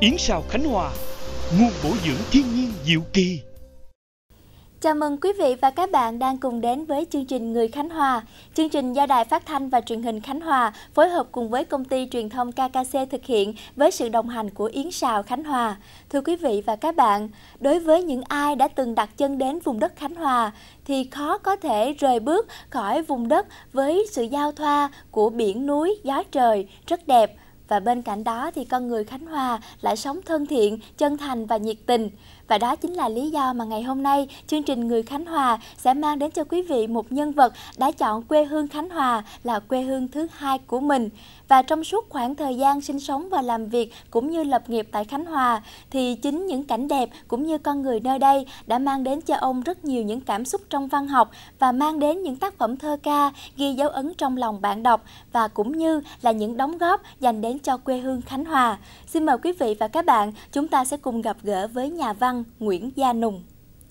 Yến Sào Khánh Hòa, nguồn bổ dưỡng thiên nhiên diệu kỳ. Chào mừng quý vị và các bạn đang cùng đến với chương trình Người Khánh Hòa. Chương trình do Đài Phát thanh và Truyền hình Khánh Hòa phối hợp cùng với công ty truyền thông KKC thực hiện với sự đồng hành của Yến Sào Khánh Hòa. Thưa quý vị và các bạn, đối với những ai đã từng đặt chân đến vùng đất Khánh Hòa thì khó có thể rời bước khỏi vùng đất với sự giao thoa của biển núi, gió trời rất đẹp. Và bên cạnh đó thì con người Khánh Hòa lại sống thân thiện, chân thành và nhiệt tình. Và đó chính là lý do mà ngày hôm nay chương trình Người Khánh Hòa sẽ mang đến cho quý vị một nhân vật đã chọn quê hương Khánh Hòa là quê hương thứ hai của mình. Và trong suốt khoảng thời gian sinh sống và làm việc cũng như lập nghiệp tại Khánh Hòa thì chính những cảnh đẹp cũng như con người nơi đây đã mang đến cho ông rất nhiều những cảm xúc trong văn học và mang đến những tác phẩm thơ ca ghi dấu ấn trong lòng bạn đọc và cũng như là những đóng góp dành đến cho quê hương Khánh Hòa. Xin mời quý vị và các bạn, chúng ta sẽ cùng gặp gỡ với nhà văn Nguyễn Gia Nùng.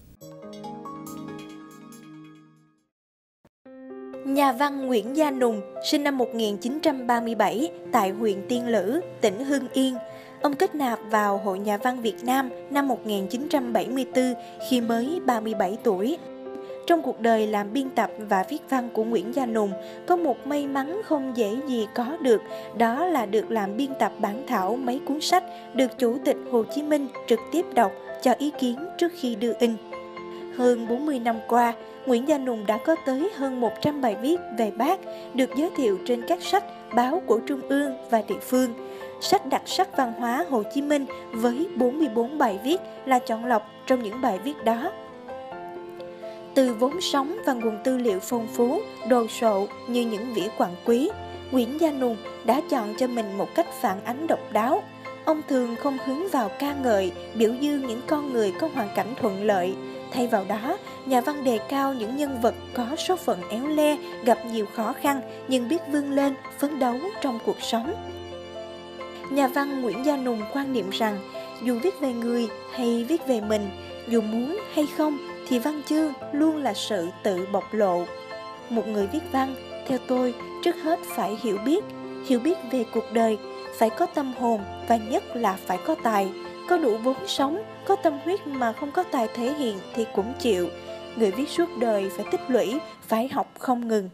Nhà văn Nguyễn Gia Nùng sinh năm 1937 tại huyện Tiên Lữ, tỉnh Hưng Yên. Ông kết nạp vào Hội Nhà văn Việt Nam năm 1974 khi mới 37 tuổi. Trong cuộc đời làm biên tập và viết văn của Nguyễn Gia Nùng, có một may mắn không dễ gì có được, đó là được làm biên tập bản thảo mấy cuốn sách được Chủ tịch Hồ Chí Minh trực tiếp đọc cho ý kiến trước khi đưa in. Hơn 40 năm qua, Nguyễn Gia Nùng đã có tới hơn 100 bài viết về Bác được giới thiệu trên các sách, báo của Trung ương và địa phương. Sách đặc sắc văn hóa Hồ Chí Minh với 44 bài viết là chọn lọc trong những bài viết đó. Từ vốn sống và nguồn tư liệu phong phú, đồ sộ như những vỉ quặng quý, Nguyễn Gia Nùng đã chọn cho mình một cách phản ánh độc đáo. Ông thường không hướng vào ca ngợi, biểu dương những con người có hoàn cảnh thuận lợi. Thay vào đó, nhà văn đề cao những nhân vật có số phận éo le, gặp nhiều khó khăn nhưng biết vươn lên, phấn đấu trong cuộc sống. Nhà văn Nguyễn Gia Nùng quan niệm rằng, dù viết về người hay viết về mình, dù muốn hay không, thì văn chương luôn là sự tự bộc lộ. Một người viết văn, theo tôi, trước hết phải hiểu biết về cuộc đời, phải có tâm hồn và nhất là phải có tài, có đủ vốn sống, có tâm huyết mà không có tài thể hiện thì cũng chịu. Người viết suốt đời phải tích lũy, phải học không ngừng.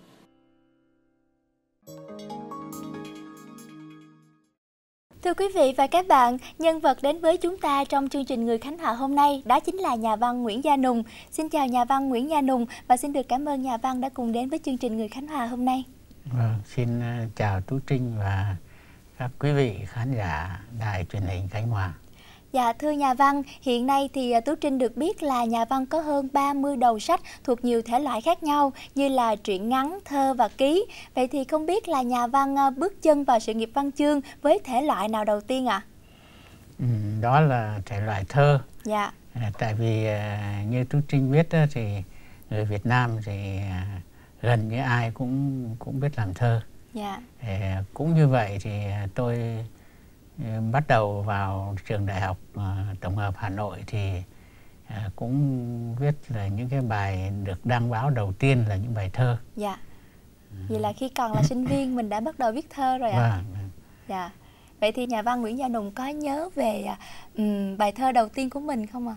Thưa quý vị và các bạn, nhân vật đến với chúng ta trong chương trình Người Khánh Hòa hôm nay đó chính là nhà văn Nguyễn Gia Nùng. Xin chào nhà văn Nguyễn Gia Nùng và xin được cảm ơn nhà văn đã cùng đến với chương trình Người Khánh Hòa hôm nay. Xin chào Tú Trinh và các quý vị khán giả đài truyền hình Khánh Hòa. Dạ, thưa nhà văn, hiện nay thì Tú Trinh được biết là nhà văn có hơn 30 đầu sách thuộc nhiều thể loại khác nhau như là truyện ngắn, thơ và ký. Vậy thì không biết là nhà văn bước chân vào sự nghiệp văn chương với thể loại nào đầu tiên ạ? Đó là thể loại thơ. Dạ. Tại vì như Tú Trinh biết thì người Việt Nam thì gần như ai cũng biết làm thơ. Dạ. Cũng như vậy thì tôi bắt đầu vào trường đại học tổng hợp Hà Nội thì cũng viết là những cái bài được đăng báo đầu tiên là những bài thơ. Dạ. Vậy là khi còn là sinh viên mình đã bắt đầu viết thơ rồi ạ? Vâng. Dạ. Vậy thì nhà văn Nguyễn Gia Nùng có nhớ về bài thơ đầu tiên của mình không ạ?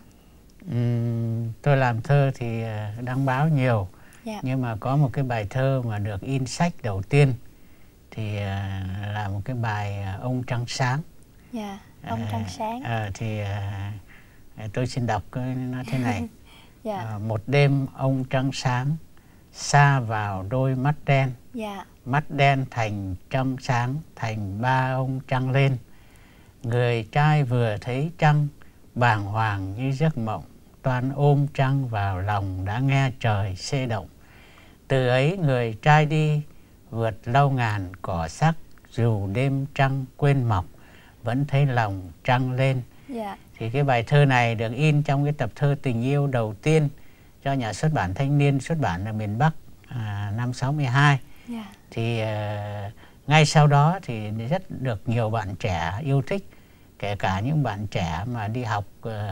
Tôi làm thơ thì đăng báo nhiều. Dạ. Nhưng mà có một cái bài thơ mà được in sách đầu tiên thì là một cái bài Ông Trăng Sáng. Dạ, Ông Trăng Sáng. Thì tôi xin đọc nó thế này. Dạ. Một đêm ông trăng sáng, xa vào đôi mắt đen. Dạ. Mắt đen thành trăng sáng, thành ba ông trăng lên. Người trai vừa thấy trăng, bàng hoàng như giấc mộng, toan ôm trăng vào lòng đã nghe trời xê động. Từ ấy người trai đi, vượt lâu ngàn cỏ sắc, dù đêm trăng quên mọc, vẫn thấy lòng trăng lên. Yeah. Thì cái bài thơ này được in trong cái tập thơ tình yêu đầu tiên cho nhà xuất bản Thanh Niên xuất bản ở miền Bắc năm 62. Yeah. Thì ngay sau đó thì rất được nhiều bạn trẻ yêu thích, kể cả những bạn trẻ mà đi học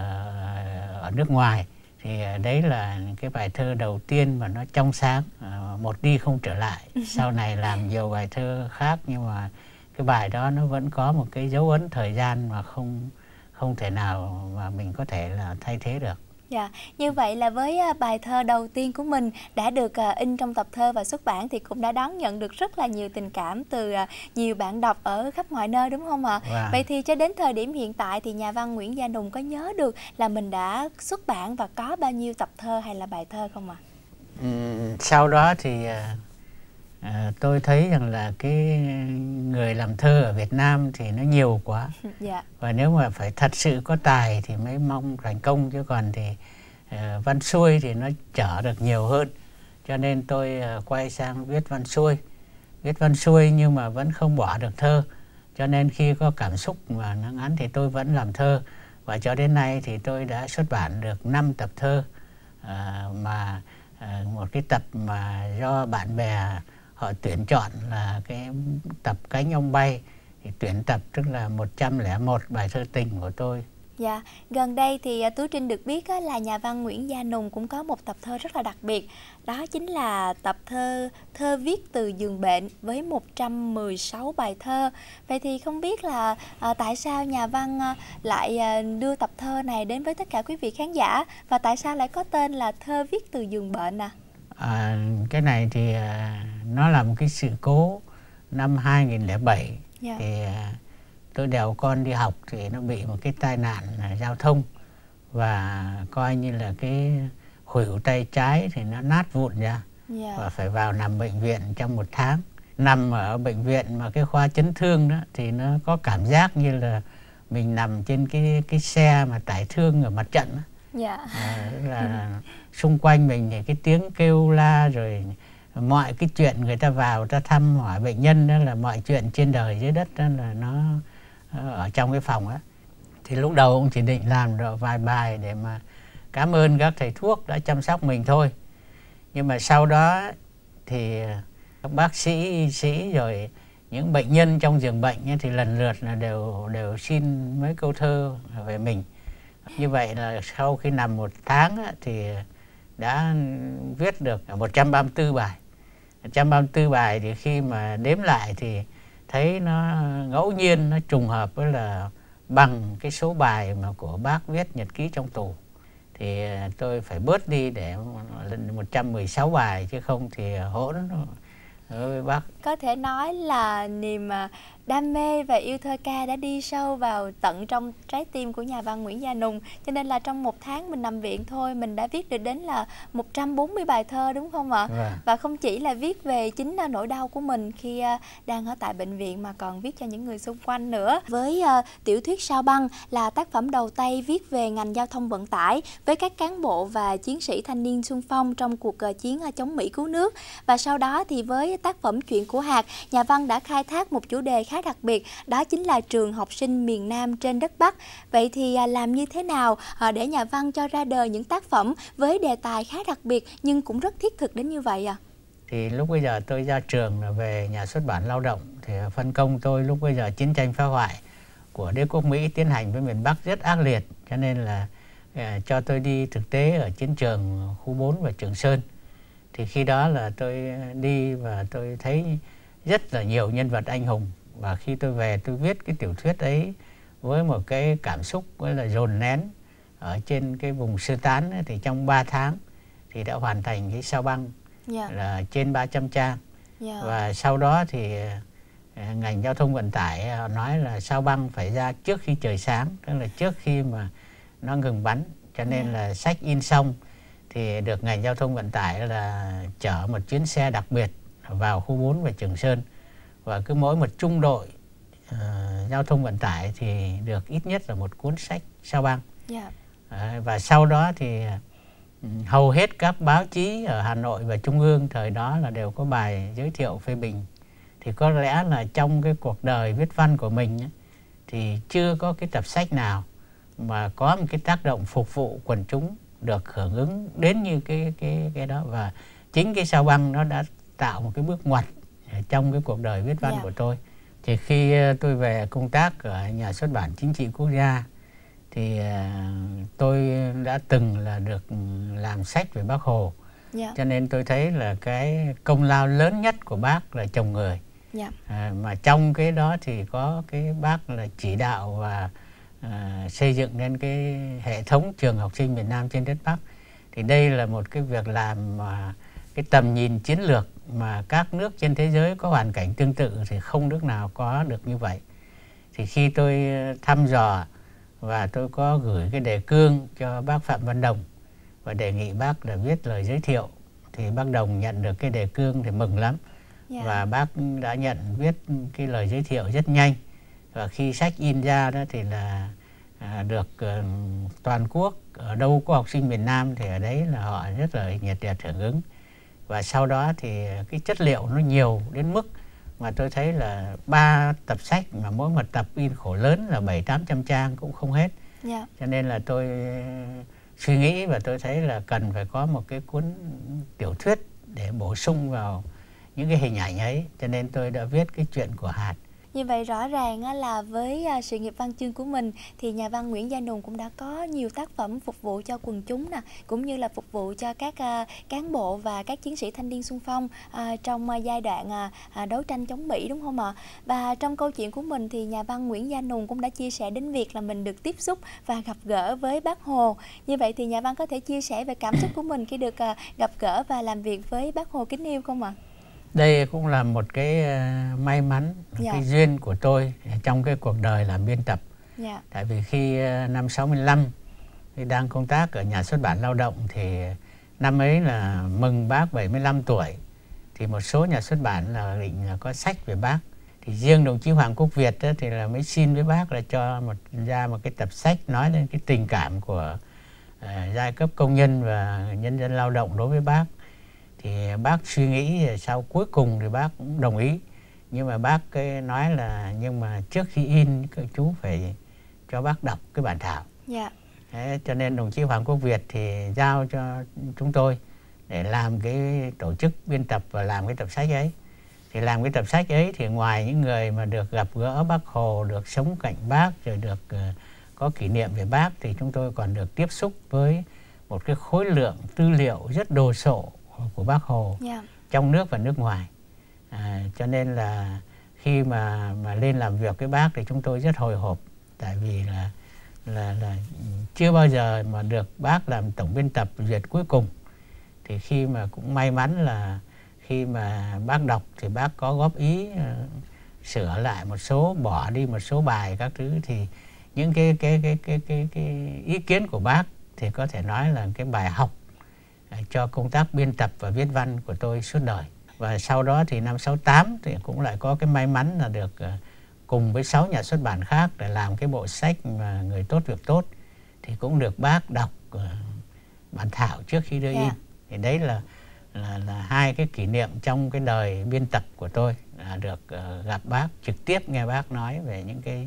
ở nước ngoài. Thì đấy là cái bài thơ đầu tiên mà nó trong sáng, một đi không trở lại. Sau này làm nhiều bài thơ khác nhưng mà cái bài đó nó vẫn có một cái dấu ấn thời gian mà không thể nào mà mình có thể là thay thế được. Dạ, như vậy là với bài thơ đầu tiên của mình đã được in trong tập thơ và xuất bản thì cũng đã đón nhận được rất là nhiều tình cảm từ nhiều bạn đọc ở khắp mọi nơi, đúng không ạ? Wow. Vậy thì cho đến thời điểm hiện tại thì nhà văn Nguyễn Gia Nùng có nhớ được là mình đã xuất bản và có bao nhiêu tập thơ hay là bài thơ không ạ? Sau đó thì tôi thấy rằng là cái người làm thơ ở Việt Nam thì nó nhiều quá. Dạ. Và nếu mà phải thật sự có tài thì mới mong thành công, chứ còn thì văn xuôi thì nó chở được nhiều hơn. Cho nên tôi quay sang viết văn xuôi. Viết văn xuôi nhưng mà vẫn không bỏ được thơ. Cho nên khi có cảm xúc mà nó ngắn thì tôi vẫn làm thơ. Và cho đến nay thì tôi đã xuất bản được 5 tập thơ. Một cái tập mà do bạn bè họ tuyển chọn là cái tập Cánh Ông Bay, thì tuyển tập tức là 101 bài thơ tình của tôi. Dạ, gần đây thì Tú Trinh được biết là nhà văn Nguyễn Gia Nùng cũng có một tập thơ rất là đặc biệt. Đó chính là tập thơ viết từ giường bệnh với 116 bài thơ. Vậy thì không biết là tại sao nhà văn lại đưa tập thơ này đến với tất cả quý vị khán giả, và tại sao lại có tên là thơ viết từ giường bệnh à? Cái này thì nó là một cái sự cố năm 2007. Dạ. Thì tôi đèo con đi học thì nó bị một cái tai nạn giao thông, và coi như là cái khuỷu tay trái thì nó nát vụn ra. Dạ. Và phải vào nằm bệnh viện trong 1 tháng. Nằm ở bệnh viện mà cái khoa chấn thương đó thì nó có cảm giác như là mình nằm trên cái xe mà tải thương ở mặt trận đó. Dạ. Là xung quanh mình thì cái tiếng kêu la, rồi mọi cái chuyện người ta vào ta thăm hỏi bệnh nhân đó, là mọi chuyện trên đời dưới đất đó là nó ở trong cái phòng á. Thì lúc đầu ông chỉ định làm được vài bài để mà cảm ơn các thầy thuốc đã chăm sóc mình thôi. Nhưng mà sau đó thì các bác sĩ, y sĩ rồi những bệnh nhân trong giường bệnh ấy, thì lần lượt là đều xin mấy câu thơ về mình. Như vậy là sau khi nằm 1 tháng á, thì đã viết được 134 bài. 134 bài thì khi mà đếm lại thì thấy nó ngẫu nhiên, nó trùng hợp với là bằng cái số bài mà của bác viết nhật ký trong tù. Thì tôi phải bớt đi để 116 bài, chứ không thì hỗn với bác. Có thể nói là niềm đam mê và yêu thơ ca đã đi sâu vào tận trong trái tim của nhà văn Nguyễn Gia Nùng. Cho nên là trong 1 tháng mình nằm viện thôi, mình đã viết được đến là 140 bài thơ, đúng không ạ? Và không chỉ là viết về chính nỗi đau của mình khi đang ở tại bệnh viện, mà còn viết cho những người xung quanh nữa. Với tiểu thuyết Sao Băng là tác phẩm đầu tay viết về ngành giao thông vận tải với các cán bộ và chiến sĩ thanh niên xung phong trong cuộc chiến chống Mỹ cứu nước. Và sau đó thì với tác phẩm Chuyện của hạt, nhà văn đã khai thác một chủ đề khá đặc biệt, đó chính là trường học sinh miền Nam trên đất Bắc. Vậy thì làm như thế nào để nhà văn cho ra đời những tác phẩm với đề tài khá đặc biệt nhưng cũng rất thiết thực đến như vậy ạ? Thì lúc bây giờ tôi ra trường là về nhà xuất bản Lao động, thì phân công tôi lúc bây giờ chiến tranh phá hoại của đế quốc Mỹ tiến hành với miền Bắc rất ác liệt, cho nên là cho tôi đi thực tế ở chiến trường khu 4 và Trường Sơn. Thì khi đó là tôi đi và tôi thấy rất là nhiều nhân vật anh hùng. Và khi tôi về tôi viết cái tiểu thuyết ấy với một cái cảm xúc gọi là dồn nén ở trên cái vùng sơ tán ấy, thì trong 3 tháng thì đã hoàn thành cái Sao Băng. Yeah. Là trên 300 trang. Yeah. Và sau đó thì ngành giao thông vận tải họ nói là Sao Băng phải ra trước khi trời sáng, tức là trước khi mà nó ngừng bắn. Cho nên là sách in xong thì được ngành giao thông vận tải là chở một chuyến xe đặc biệt vào khu 4 và Trường Sơn. Và cứ mỗi một trung đội giao thông vận tải thì được ít nhất là một cuốn sách Sao Băng. Yeah. Và sau đó thì hầu hết các báo chí ở Hà Nội và Trung ương thời đó là đều có bài giới thiệu phê bình. Thì có lẽ là trong cái cuộc đời viết văn của mình ấy, thì chưa có cái tập sách nào mà có một cái tác động phục vụ quần chúng được hưởng ứng đến như cái đó. Và chính cái Sao Băng nó đã tạo một cái bước ngoặt trong cái cuộc đời viết văn của tôi. Thì khi tôi về công tác ở nhà xuất bản Chính trị Quốc gia thì tôi đã từng là được làm sách về Bác Hồ. Cho nên tôi thấy là cái công lao lớn nhất của bác là chồng người. Mà trong cái đó thì có cái bác là chỉ đạo và xây dựng nên cái hệ thống trường học sinh miền Nam trên đất Bắc. Thì đây là một cái việc làm mà cái tầm nhìn chiến lược mà các nước trên thế giới có hoàn cảnh tương tự thì không nước nào có được như vậy. Thì khi tôi thăm dò và tôi có gửi cái đề cương cho bác Phạm Văn Đồng và đề nghị bác là viết lời giới thiệu, thì bác Đồng nhận được cái đề cương thì mừng lắm. Và bác đã nhận viết cái lời giới thiệu rất nhanh. Và khi sách in ra đó thì là được toàn quốc, ở đâu có học sinh miền Nam thì ở đấy là họ rất là nhiệt liệt hưởng ứng. Và sau đó thì cái chất liệu nó nhiều đến mức mà tôi thấy là 3 tập sách mà mỗi một tập in khổ lớn là 700-800 trang cũng không hết. Cho nên là tôi suy nghĩ và tôi thấy là cần phải có một cái cuốn tiểu thuyết để bổ sung vào những cái hình ảnh ấy. Cho nên tôi đã viết cái chuyện của hạt. Như vậy rõ ràng là với sự nghiệp văn chương của mình thì nhà văn Nguyễn Gia Nùng cũng đã có nhiều tác phẩm phục vụ cho quần chúng nè, cũng như là phục vụ cho các cán bộ và các chiến sĩ thanh niên xung phong trong giai đoạn đấu tranh chống Mỹ, đúng không ạ? Và trong câu chuyện của mình thì nhà văn Nguyễn Gia Nùng cũng đã chia sẻ đến việc là mình được tiếp xúc và gặp gỡ với Bác Hồ. Như vậy thì nhà văn có thể chia sẻ về cảm xúc của mình khi được gặp gỡ và làm việc với Bác Hồ kính yêu không ạ? Đây cũng là một cái may mắn, cái duyên của tôi trong cái cuộc đời làm biên tập. Tại vì khi năm 65 khi đang công tác ở Nhà xuất bản Lao động thì năm ấy là mừng bác 75 tuổi. Thì một số nhà xuất bản là định là có sách về bác. Thì riêng đồng chí Hoàng Quốc Việt đó, thì là mới xin với bác là cho ra một cái tập sách nói đến cái tình cảm của giai cấp công nhân và nhân dân lao động đối với bác. Thì bác suy nghĩ sau cuối cùng thì bác cũng đồng ý. Nhưng mà bác nói là nhưng mà trước khi in các chú phải cho bác đọc cái bản thảo. Thế cho nên đồng chí Hoàng Quốc Việt thì giao cho chúng tôi để làm cái tổ chức biên tập và làm cái tập sách ấy. Thì làm cái tập sách ấy thì ngoài những người mà được gặp gỡ Bác Hồ, được sống cạnh bác, rồi được có kỷ niệm về bác, thì chúng tôi còn được tiếp xúc với một cái khối lượng tư liệu rất đồ sộ của Bác Hồ trong nước và nước ngoài. Cho nên là khi mà lên làm việc với bác thì chúng tôi rất hồi hộp, tại vì là chưa bao giờ mà được bác làm tổng biên tập duyệt cuối cùng. Thì khi mà cũng may mắn là khi mà bác đọc thì bác có góp ý sửa lại một số, bỏ đi một số bài các thứ, thì những cái ý kiến của bác thì có thể nói là cái bài học cho công tác biên tập và viết văn của tôi suốt đời. Và sau đó thì năm 68 thì cũng lại có cái may mắn là được cùng với 6 nhà xuất bản khác để làm cái bộ sách mà Người tốt việc tốt, thì cũng được bác đọc bản thảo trước khi đưa in. Thì đấy là hai cái kỷ niệm trong cái đời biên tập của tôi, là được gặp bác, trực tiếp nghe bác nói về những cái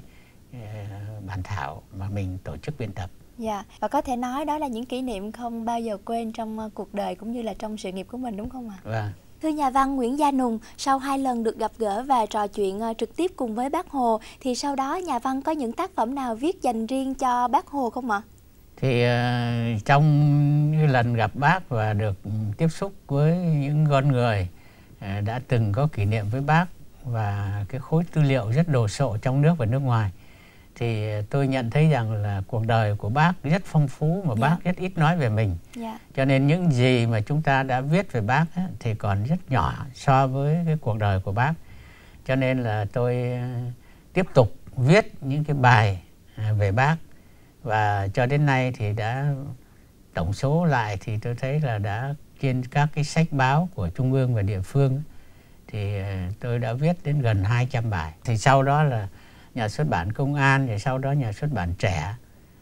bản thảo mà mình tổ chức biên tập. Và có thể nói đó là những kỷ niệm không bao giờ quên trong cuộc đời cũng như là trong sự nghiệp của mình, đúng không ạ? Thưa nhà văn Nguyễn Gia Nùng, sau 2 lần được gặp gỡ và trò chuyện trực tiếp cùng với Bác Hồ, thì sau đó nhà văn có những tác phẩm nào viết dành riêng cho Bác Hồ không ạ? Thì trong những lần gặp bác và được tiếp xúc với những con người đã từng có kỷ niệm với bác và cái khối tư liệu rất đồ sộ trong nước và nước ngoài, thì tôi nhận thấy rằng là cuộc đời của bác rất phong phú mà bác rất ít nói về mình. Cho nên những gì mà chúng ta đã viết về bác thì còn rất nhỏ so với cái cuộc đời của bác. Cho nên là tôi tiếp tục viết những cái bài về bác. Và cho đến nay thì đã tổng số lại thì tôi thấy là đã trên các cái sách báo của trung ương và địa phương thì tôi đã viết đến gần 200 bài. Thì sau đó là Nhà xuất bản Công an, thì sau đó Nhà xuất bản Trẻ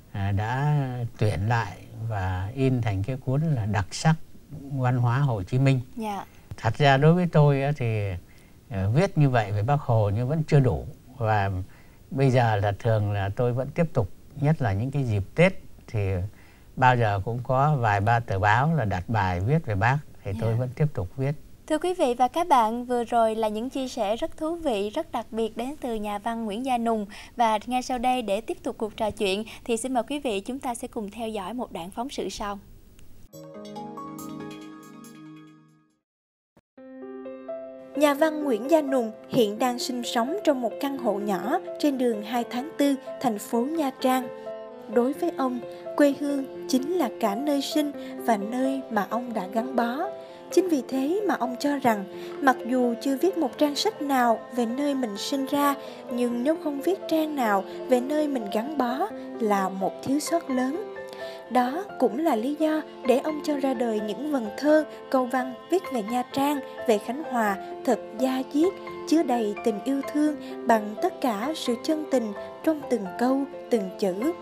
đã tuyển lại và in thành cái cuốn là Đặc sắc văn hóa Hồ Chí Minh. Thật ra đối với tôi thì viết như vậy về Bác Hồ nhưng vẫn chưa đủ. Và bây giờ là thường là tôi vẫn tiếp tục, nhất là những cái dịp Tết thì bao giờ cũng có vài ba tờ báo là đặt bài viết về bác, thì tôi vẫn tiếp tục viết. Thưa quý vị và các bạn, vừa rồi là những chia sẻ rất thú vị, rất đặc biệt đến từ nhà văn Nguyễn Gia Nùng. Và ngay sau đây để tiếp tục cuộc trò chuyện thì xin mời quý vị chúng ta sẽ cùng theo dõi một đoạn phóng sự sau. Nhà văn Nguyễn Gia Nùng hiện đang sinh sống trong một căn hộ nhỏ trên đường 2 tháng 4, thành phố Nha Trang. Đối với ông, quê hương chính là cả nơi sinh và nơi mà ông đã gắn bó. Chính vì thế mà ông cho rằng, mặc dù chưa viết một trang sách nào về nơi mình sinh ra, nhưng nếu không viết trang nào về nơi mình gắn bó là một thiếu sót lớn. Đó cũng là lý do để ông cho ra đời những vần thơ, câu văn viết về Nha Trang, về Khánh Hòa thật da diết, chứa đầy tình yêu thương bằng tất cả sự chân tình trong từng câu, từng chữ.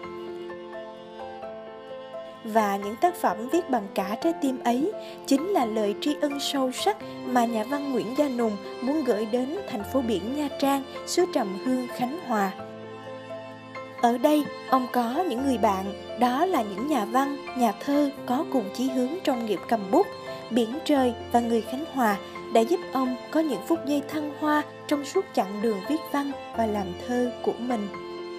Và những tác phẩm viết bằng cả trái tim ấy chính là lời tri ân sâu sắc mà nhà văn Nguyễn Gia Nùng muốn gửi đến thành phố biển Nha Trang, xứ trầm hương Khánh Hòa. Ở đây, ông có những người bạn, đó là những nhà văn, nhà thơ có cùng chí hướng trong nghiệp cầm bút. Biển trời và người Khánh Hòa đã giúp ông có những phút giây thăng hoa trong suốt chặng đường viết văn và làm thơ của mình.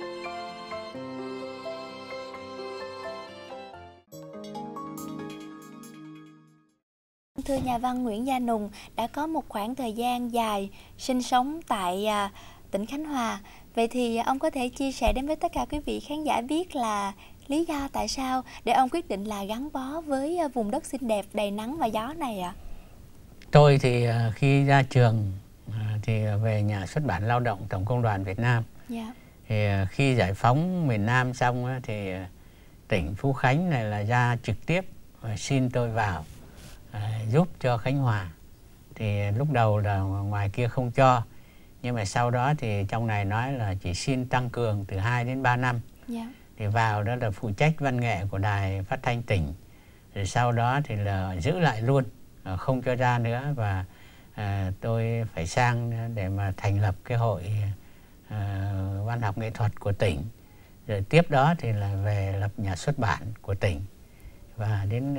Thưa nhà văn Nguyễn Gia Nùng, đã có một khoảng thời gian dài sinh sống tại tỉnh Khánh Hòa. Vậy thì ông có thể chia sẻ đến với tất cả quý vị khán giả biết là lý do tại sao để ông quyết định là gắn bó với vùng đất xinh đẹp đầy nắng và gió này ạ? Tôi thì khi ra trường thì về nhà xuất bản Lao động Tổng Công đoàn Việt Nam. Dạ. Thì khi giải phóng miền Nam xong thì tỉnh Phú Khánh này là ra trực tiếp xin tôi vào giúp cho Khánh Hòa. Thì lúc đầu là ngoài kia không cho, nhưng mà sau đó thì trong này nói là chỉ xin tăng cường từ 2 đến 3 năm. Yeah. Thì vào đó là phụ trách văn nghệ của đài phát thanh tỉnh. Rồi sau đó thì là giữ lại luôn, không cho ra nữa. Và tôi phải sang để mà thành lập cái hội văn học nghệ thuật của tỉnh. Rồi tiếp đó thì là về lập nhà xuất bản của tỉnh. Và đến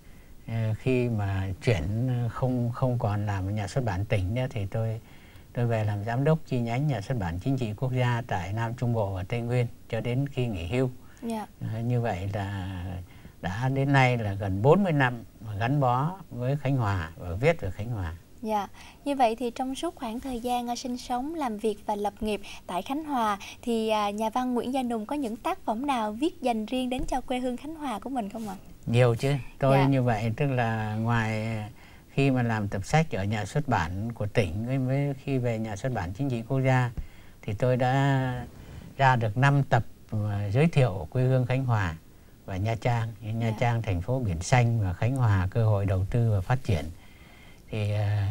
khi mà chuyển không còn làm nhà xuất bản tỉnh nữa thì tôi về làm giám đốc chi nhánh nhà xuất bản chính trị quốc gia tại Nam Trung Bộ và Tây Nguyên cho đến khi nghỉ hưu. Yeah. Như vậy là đã đến nay là gần 40 năm gắn bó với Khánh Hòa và viết về Khánh Hòa. Dạ, như vậy thì trong suốt khoảng thời gian sinh sống, làm việc và lập nghiệp tại Khánh Hòa thì nhà văn Nguyễn Gia Nùng có những tác phẩm nào viết dành riêng đến cho quê hương Khánh Hòa của mình không ạ? Nhiều chứ, tôi Dạ. như vậy tức là ngoài khi mà làm tập sách ở nhà xuất bản của tỉnh với khi về nhà xuất bản chính trị quốc gia thì tôi đã ra được 5 tập giới thiệu quê hương Khánh Hòa và Nha Trang. Nha Trang thành phố biển xanh và Khánh Hòa cơ hội đầu tư và phát triển. Thì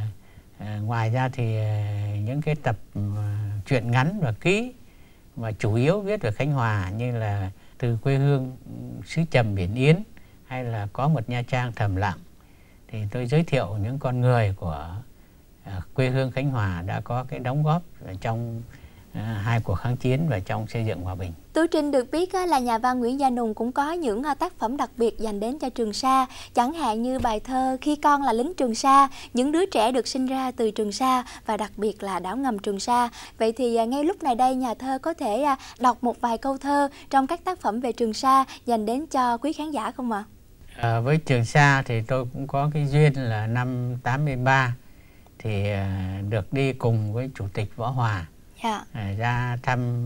ngoài ra thì những cái tập truyện ngắn và ký mà chủ yếu viết về Khánh Hòa như là Từ quê hương xứ trầm biển Yến hay là Có một Nha Trang thầm lặng, thì tôi giới thiệu những con người của quê hương Khánh Hòa đã có cái đóng góp trong hai cuộc kháng chiến và trong xây dựng hòa bình. Tú Trinh được biết là nhà văn Nguyễn Gia Nùng cũng có những tác phẩm đặc biệt dành đến cho Trường Sa, chẳng hạn như bài thơ Khi con là lính Trường Sa, những đứa trẻ được sinh ra từ Trường Sa và đặc biệt là đảo ngầm Trường Sa. Vậy thì ngay lúc này đây nhà thơ có thể đọc một vài câu thơ trong các tác phẩm về Trường Sa dành đến cho quý khán giả không ạ? Với Trường Sa thì tôi cũng có cái duyên là năm 83 thì được đi cùng với Chủ tịch Võ Hòa. Dạ. Ra thăm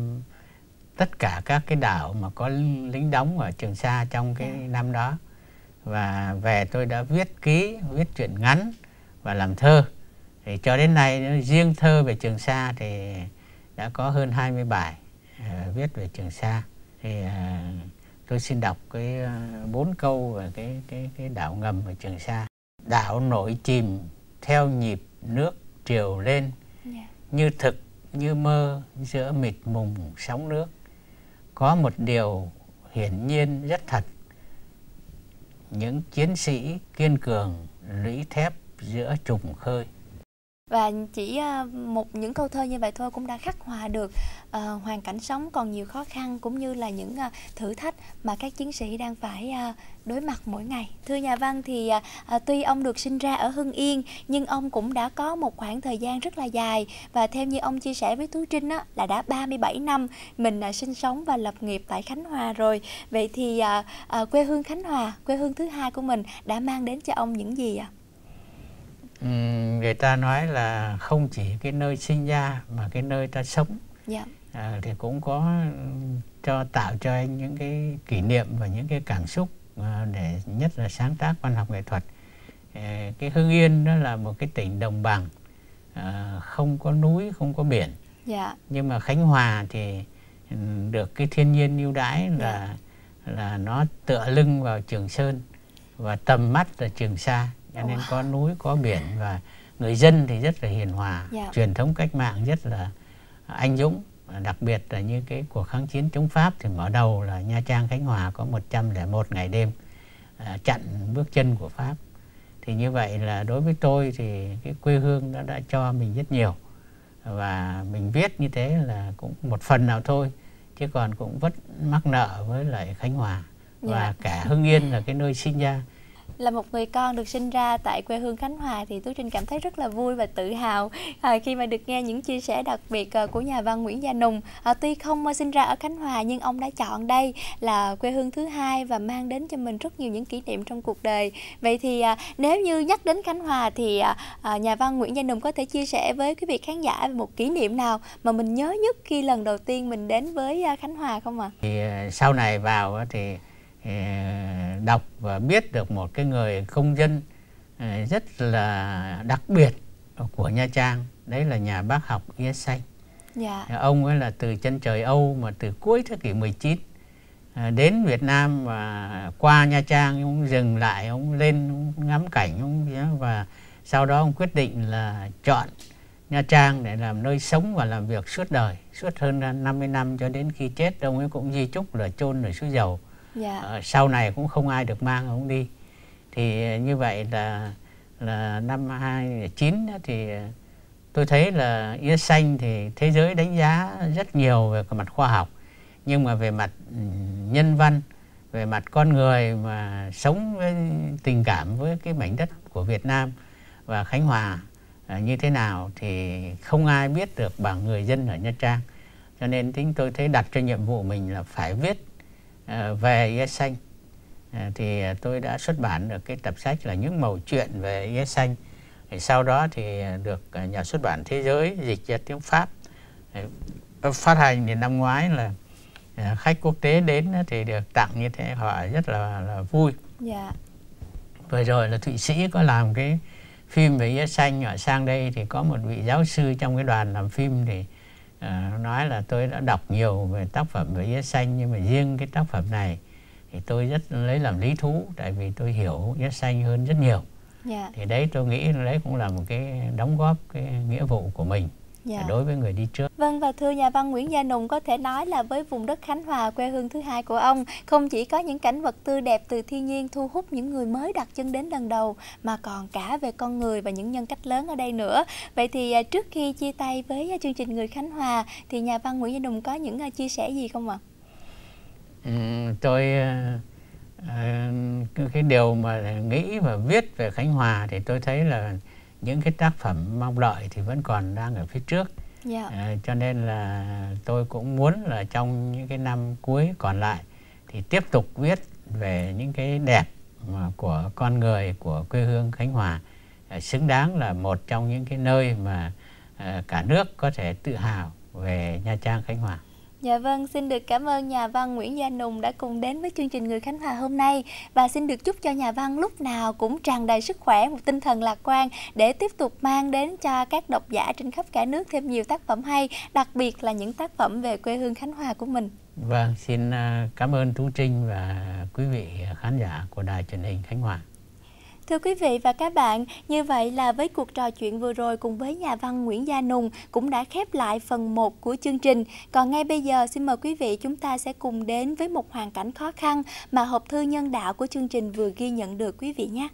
tất cả các cái đảo mà có lính đóng ở Trường Sa trong cái năm đó. Và về tôi đã viết ký, viết truyện ngắn và làm thơ. Thì cho đến nay riêng thơ về Trường Sa thì đã có hơn 20 bài viết về Trường Sa. Thì tôi xin đọc cái 4 câu về cái đảo ngầm ở Trường Sa. Đảo nổi chìm theo nhịp nước triều lên, như thực như mơ giữa mịt mùng sóng nước. Có một điều hiển nhiên rất thật, những chiến sĩ kiên cường lũy thép giữa trùng khơi. Và chỉ những câu thơ như vậy thôi cũng đã khắc họa được hoàn cảnh sống còn nhiều khó khăn cũng như là những thử thách mà các chiến sĩ đang phải đối mặt mỗi ngày. Thưa nhà văn thì tuy ông được sinh ra ở Hưng Yên nhưng ông cũng đã có một khoảng thời gian rất là dài, và theo như ông chia sẻ với Tú Trinh là đã 37 năm mình sinh sống và lập nghiệp tại Khánh Hòa rồi. Vậy thì quê hương Khánh Hòa, quê hương thứ hai của mình đã mang đến cho ông những gì ạ? người ta nói là không chỉ cái nơi sinh ra mà cái nơi ta sống. Dạ. Thì cũng có tạo cho anh những cái kỷ niệm và những cái cảm xúc để nhất là sáng tác văn học nghệ thuật. Cái Hưng Yên đó là một cái tỉnh đồng bằng, không có núi, không có biển. Dạ. Nhưng mà Khánh Hòa thì được cái thiên nhiên ưu đãi là nó tựa lưng vào Trường Sơn và tầm mắt là Trường Sa, cho nên có núi, có biển, và người dân thì rất là hiền hòa. Truyền thống cách mạng rất là anh dũng. Đặc biệt là như cái cuộc kháng chiến chống Pháp thì mở đầu là Nha Trang, Khánh Hòa có 101 ngày đêm chặn bước chân của Pháp. Thì như vậy là đối với tôi thì cái quê hương nó đã cho mình rất nhiều. Và mình viết như thế là cũng một phần nào thôi, chứ còn cũng vẫn mắc nợ với lại Khánh Hòa. Và cả Hưng Yên là cái nơi sinh ra. Là một người con được sinh ra tại quê hương Khánh Hòa thì Tú Trinh cảm thấy rất là vui và tự hào khi mà được nghe những chia sẻ đặc biệt của nhà văn Nguyễn Gia Nùng. Tuy không sinh ra ở Khánh Hòa nhưng ông đã chọn đây là quê hương thứ hai và mang đến cho mình rất nhiều những kỷ niệm trong cuộc đời. Vậy thì nếu như nhắc đến Khánh Hòa thì nhà văn Nguyễn Gia Nùng có thể chia sẻ với quý vị khán giả về một kỷ niệm nào mà mình nhớ nhất khi lần đầu tiên mình đến với Khánh Hòa không ạ? Thì sau này vào thì đọc và biết được một cái người công dân rất là đặc biệt của Nha Trang. Đấy là nhà bác học Yến Xanh. Ông ấy là từ chân trời Âu mà từ cuối thế kỷ 19 đến Việt Nam và qua Nha Trang, ông dừng lại, ông lên, ông ngắm cảnh, và sau đó ông quyết định là chọn Nha Trang để làm nơi sống và làm việc suốt đời, suốt hơn 50 năm cho đến khi chết. Ông ấy cũng di chúc là chôn ở Suối Dầu. Sau này cũng không ai được mang ông đi. Thì như vậy là năm 2009 thì tôi thấy là Yến Xanh thì thế giới đánh giá rất nhiều về mặt khoa học, nhưng mà về mặt nhân văn, về mặt con người mà sống với tình cảm với cái mảnh đất của Việt Nam và Khánh Hòa như thế nào thì không ai biết được bằng người dân ở Nha Trang. Cho nên tôi thấy đặt cho nhiệm vụ mình là phải viết về Yến Xanh. Thì tôi đã xuất bản được cái tập sách là Những mẩu chuyện về Yến Xanh. Sau đó thì được nhà xuất bản Thế Giới dịch ra tiếng Pháp. Phát hành thì năm ngoái là khách quốc tế đến thì được tặng như thế, họ rất là vui. Vừa rồi là Thụy Sĩ có làm cái phim về Yến Xanh, ở sang đây thì có một vị giáo sư trong cái đoàn làm phim thì nói là tôi đã đọc nhiều về tác phẩm về Yến Xanh, nhưng mà riêng cái tác phẩm này thì tôi rất lấy làm lý thú, tại vì tôi hiểu Yến Xanh hơn rất nhiều. Thì đấy tôi nghĩ đấy cũng là một cái đóng góp cái nghĩa vụ của mình đối với người đi trước. Vâng, và thưa nhà văn Nguyễn Gia Nùng, có thể nói là với vùng đất Khánh Hòa, quê hương thứ hai của ông, không chỉ có những cảnh vật tươi đẹp từ thiên nhiên thu hút những người mới đặt chân đến lần đầu, mà còn cả về con người và những nhân cách lớn ở đây nữa. Vậy thì trước khi chia tay với chương trình Người Khánh Hòa thì nhà văn Nguyễn Gia Nùng có những chia sẻ gì không ạ? Cái điều mà nghĩ và viết về Khánh Hòa thì tôi thấy là những cái tác phẩm mong đợi thì vẫn còn đang ở phía trước. Cho nên là tôi cũng muốn là trong những cái năm cuối còn lại thì tiếp tục viết về những cái đẹp của con người của quê hương Khánh Hòa, xứng đáng là một trong những cái nơi mà cả nước có thể tự hào về Nha Trang, Khánh Hòa. Dạ vâng, xin được cảm ơn nhà văn Nguyễn Gia Nùng đã cùng đến với chương trình Người Khánh Hòa hôm nay, và xin được chúc cho nhà văn lúc nào cũng tràn đầy sức khỏe, một tinh thần lạc quan để tiếp tục mang đến cho các độc giả trên khắp cả nước thêm nhiều tác phẩm hay, đặc biệt là những tác phẩm về quê hương Khánh Hòa của mình. Vâng, xin cảm ơn Tú Trinh và quý vị khán giả của Đài Truyền hình Khánh Hòa. Thưa quý vị và các bạn, như vậy là với cuộc trò chuyện vừa rồi cùng với nhà văn Nguyễn Gia Nùng cũng đã khép lại phần 1 của chương trình. Còn ngay bây giờ xin mời quý vị chúng ta sẽ cùng đến với một hoàn cảnh khó khăn mà hộp thư nhân đạo của chương trình vừa ghi nhận được quý vị nhé.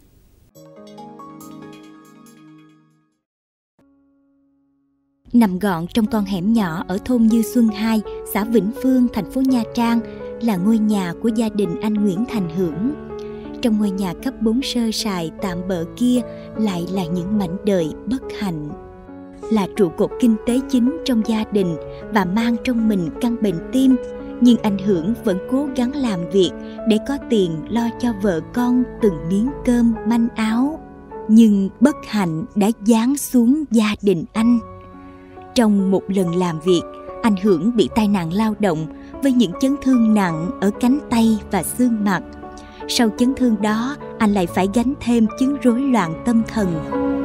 Nằm gọn trong con hẻm nhỏ ở thôn Như Xuân 2, xã Vĩnh Phương, thành phố Nha Trang là ngôi nhà của gia đình anh Nguyễn Thành Hưởng. Trong ngôi nhà cấp 4 sơ sài tạm bợ kia lại là những mảnh đời bất hạnh. Là trụ cột kinh tế chính trong gia đình và mang trong mình căn bệnh tim, nhưng anh Hưởng vẫn cố gắng làm việc để có tiền lo cho vợ con từng miếng cơm manh áo. Nhưng bất hạnh đã giáng xuống gia đình anh. Trong một lần làm việc, anh Hưởng bị tai nạn lao động với những chấn thương nặng ở cánh tay và xương mặt. Sau chấn thương đó, anh lại phải gánh thêm chứng rối loạn tâm thần.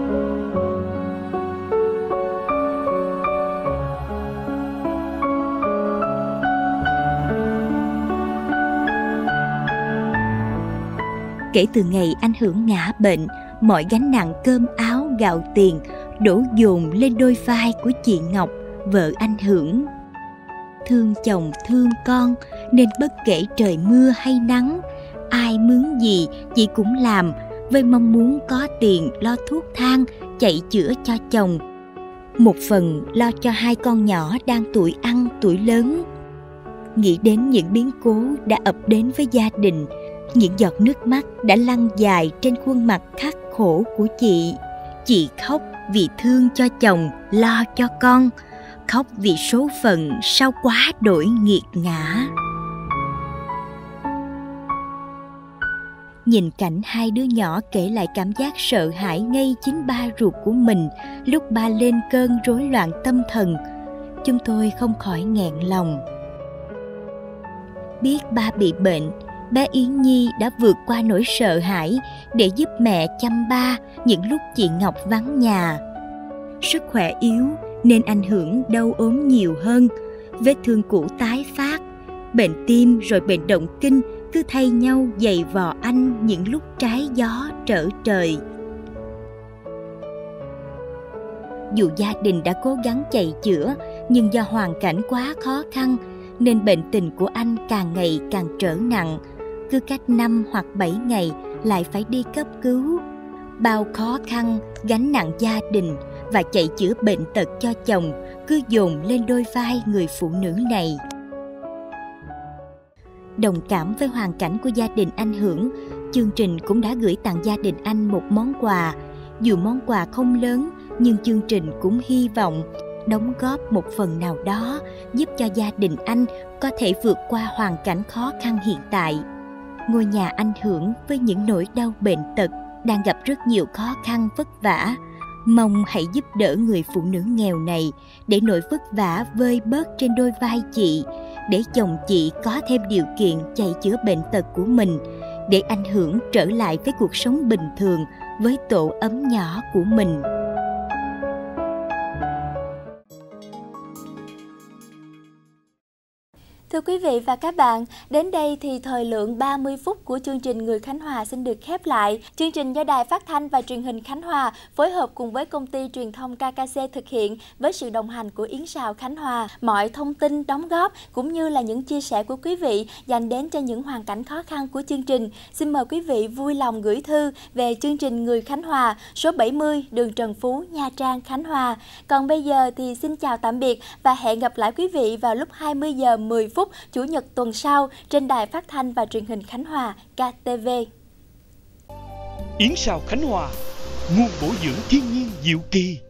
Kể từ ngày anh Hưởng ngã bệnh, mọi gánh nặng cơm áo gạo tiền đổ dồn lên đôi vai của chị Ngọc, vợ anh Hưởng. Thương chồng thương con nên bất kể trời mưa hay nắng, ai mướn gì chị cũng làm, với mong muốn có tiền lo thuốc thang chạy chữa cho chồng, một phần lo cho hai con nhỏ đang tuổi ăn tuổi lớn. Nghĩ đến những biến cố đã ập đến với gia đình, những giọt nước mắt đã lăn dài trên khuôn mặt khắc khổ của chị. Chị khóc vì thương cho chồng, lo cho con, khóc vì số phận sao quá đổi nghiệt ngã. Nhìn cảnh hai đứa nhỏ kể lại cảm giác sợ hãi ngay chính ba ruột của mình lúc ba lên cơn rối loạn tâm thần, chúng tôi không khỏi nghẹn lòng. Biết ba bị bệnh, bé Yến Nhi đã vượt qua nỗi sợ hãi để giúp mẹ chăm ba những lúc chị Ngọc vắng nhà. Sức khỏe yếu nên anh Hưởng đau ốm nhiều hơn, vết thương cũ tái phát, bệnh tim rồi bệnh động kinh cứ thay nhau giày vò anh những lúc trái gió trở trời. Dù gia đình đã cố gắng chạy chữa, nhưng do hoàn cảnh quá khó khăn nên bệnh tình của anh càng ngày càng trở nặng. Cứ cách 5 hoặc 7 ngày lại phải đi cấp cứu. Bao khó khăn, gánh nặng gia đình và chạy chữa bệnh tật cho chồng cứ dồn lên đôi vai người phụ nữ này. Đồng cảm với hoàn cảnh của gia đình anh Hưởng, chương trình cũng đã gửi tặng gia đình anh một món quà. Dù món quà không lớn, nhưng chương trình cũng hy vọng đóng góp một phần nào đó giúp cho gia đình anh có thể vượt qua hoàn cảnh khó khăn hiện tại. Ngôi nhà anh Hưởng với những nỗi đau bệnh tật đang gặp rất nhiều khó khăn vất vả. Mong hãy giúp đỡ người phụ nữ nghèo này để nỗi vất vả vơi bớt trên đôi vai chị, để chồng chị có thêm điều kiện chạy chữa bệnh tật của mình, để anh Hưởng trở lại với cuộc sống bình thường với tổ ấm nhỏ của mình. Thưa quý vị và các bạn, đến đây thì thời lượng 30 phút của chương trình Người Khánh Hòa xin được khép lại. Chương trình do Đài Phát thanh và Truyền hình Khánh Hòa phối hợp cùng với công ty truyền thông KKC thực hiện với sự đồng hành của Yến Sào Khánh Hòa. Mọi thông tin, đóng góp cũng như là những chia sẻ của quý vị dành đến cho những hoàn cảnh khó khăn của chương trình, xin mời quý vị vui lòng gửi thư về chương trình Người Khánh Hòa, số 70 đường Trần Phú, Nha Trang, Khánh Hòa. Còn bây giờ thì xin chào tạm biệt và hẹn gặp lại quý vị vào lúc 20 giờ 10 phút Chủ nhật tuần sau trên Đài Phát thanh và Truyền hình Khánh Hòa KTV. Yến Sào Khánh Hòa, nguồn bổ dưỡng thiên nhiên diệu kỳ.